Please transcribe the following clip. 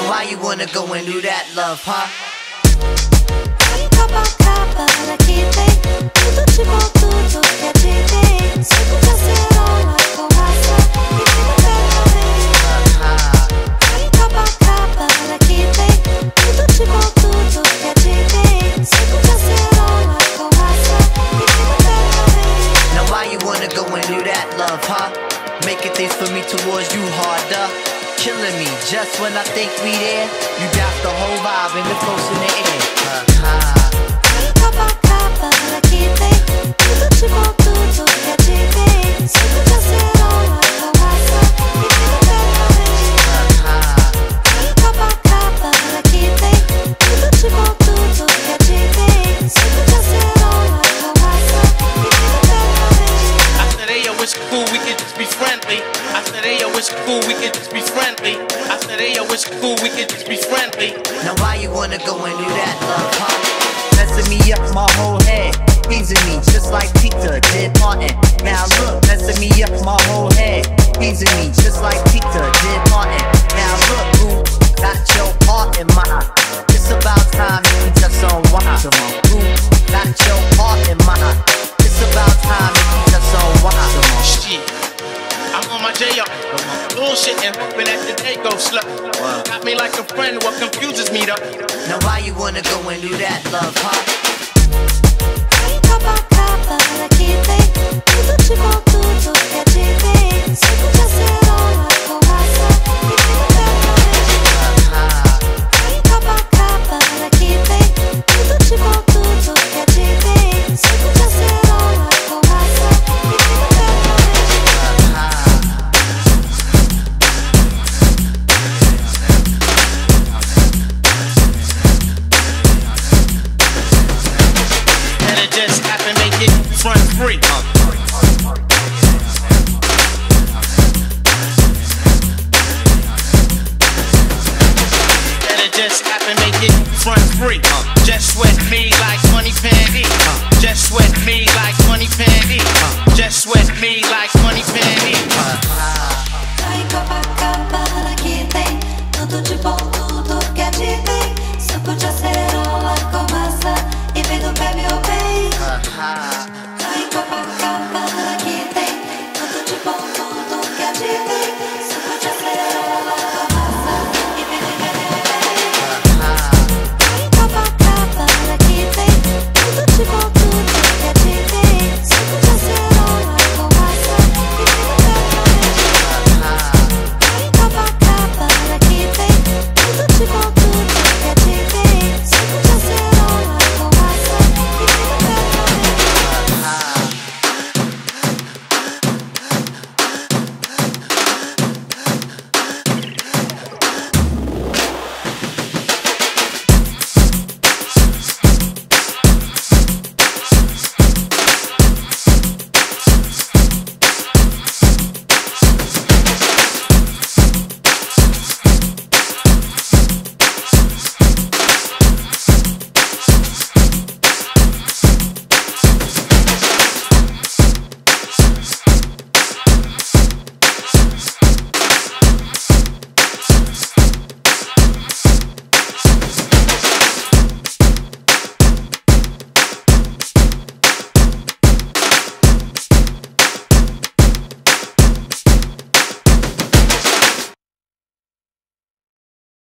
why you wanna go and do that, love, huh? Now why you wanna go and do that, love, huh? Making things for me towards you harder, killing me just when I think we there. You doubt the whole vibe and the close in the air. It's cool, we could just be friendly. I said, hey, yo, it's cool, we could just be friendly. I said, hey, yo, it's cool, we could just be friendly. Now why you wanna go and do that, love, huh? Messing me up my whole head, easing me just like Peter did Martin. Now look, messing me up my whole head, easing me just like Peter did Martin. Now look, who got your heart in mine? It's about time you can just unwind. Who got your heart in mine? It's about time you can just unwind. Shit, I'm on my J.O. bullshitting, hoping that the day goes slow. Got me like a friend, what confuses me though? Now why you wanna go and do that, love, huh? Just happen, make it front free. That'll just happen, make it front free. Just sweat me like money panty. Just sweat me like money panty. Just sweat me like money